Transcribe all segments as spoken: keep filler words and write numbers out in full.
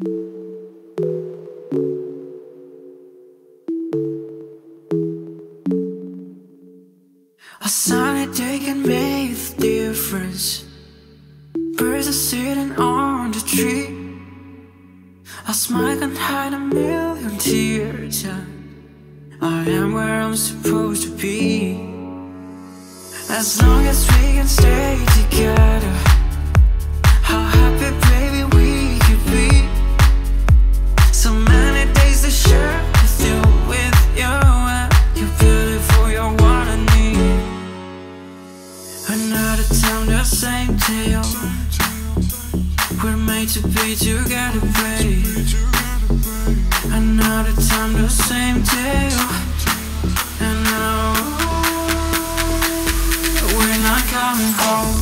A sunny day can make the difference. Birds are sitting on the tree. A smile can hide a million tears, yeah. I am where I'm supposed to be. As long as we can stay together, how happy, baby, we could be. So many days to share with you, with you, and you're beautiful, you're what I need. Another time, the same tale. We're made to be together, babe. Another time, the same tale. And now we're not coming home.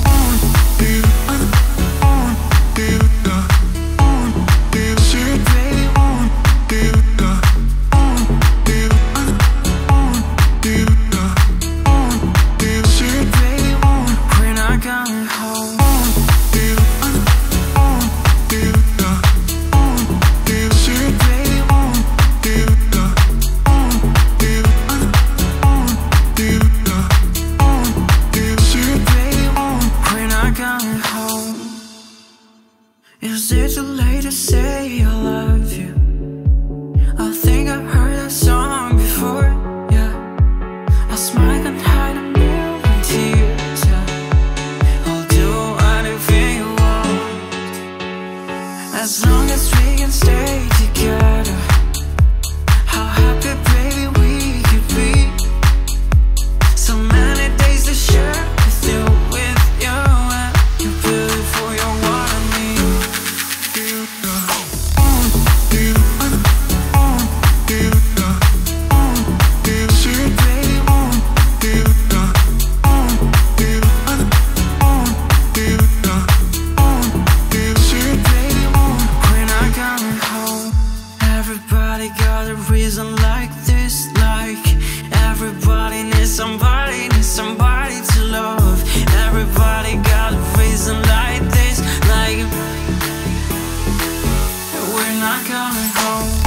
Is it too late to say I love you? I think I've heard that song before, yeah. A smile can hide a million tears, yeah. I'll do anything you want, as long as we can stay together. How happy, baby, we could be. So many days to share with you, with you, and you're beautiful, you're what I need. Everybody got a reason like this, like everybody needs somebody, needs somebody to love. Everybody got a reason like this, like we're not coming home.